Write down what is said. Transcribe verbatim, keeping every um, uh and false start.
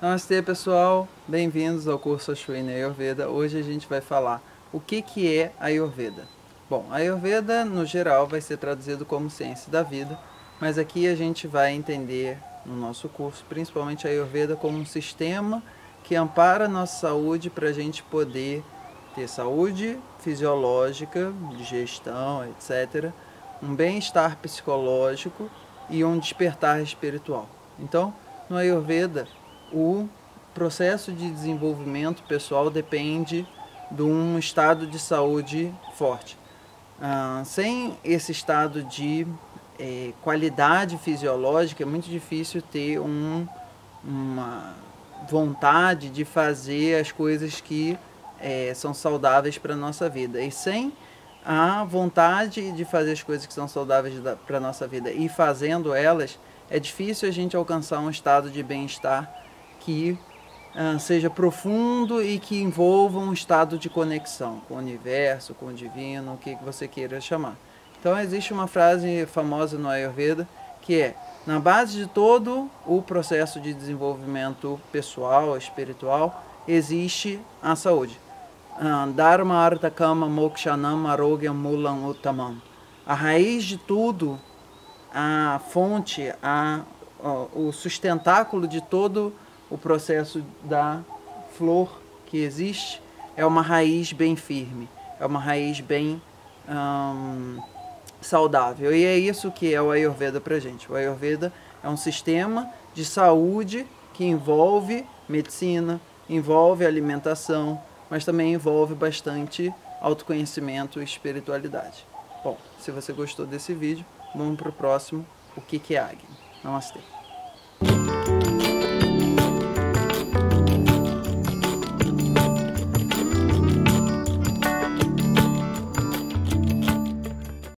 Namastê, pessoal, bem-vindos ao curso Ashwini Ayurveda. Hoje a gente vai falar o que, que é Ayurveda. Bom, Ayurveda no geral vai ser traduzido como ciência da vida, mas aqui a gente vai entender no nosso curso principalmente a Ayurveda como um sistema que ampara a nossa saúde para a gente poder ter saúde fisiológica, digestão, etcétera, um bem-estar psicológico e um despertar espiritual. Então, no Ayurveda, o processo de desenvolvimento pessoal depende de um estado de saúde forte. Ah, sem esse estado de eh, qualidade fisiológica, é muito difícil ter um, uma vontade de fazer as coisas que eh, são saudáveis para a nossa vida. E sem a vontade de fazer as coisas que são saudáveis para a nossa vida e fazendo elas, é difícil a gente alcançar um estado de bem-estar que uh, seja profundo e que envolva um estado de conexão com o universo, com o divino, o que você queira chamar. Então existe uma frase famosa no Ayurveda que é: na base de todo o processo de desenvolvimento pessoal, espiritual, existe a saúde. Uh, Dharma Artha Kama Mokshanam Arogyam Mulam Uttamam. A raiz de tudo, a fonte, a, o sustentáculo de todo o processo da flor que existe é uma raiz bem firme, é uma raiz bem hum, saudável. E é isso que é o Ayurveda pra gente. O Ayurveda é um sistema de saúde que envolve medicina, envolve alimentação, mas também envolve bastante autoconhecimento e espiritualidade. Bom, se você gostou desse vídeo, vamos para o próximo, o que, que é Agni. Namastê.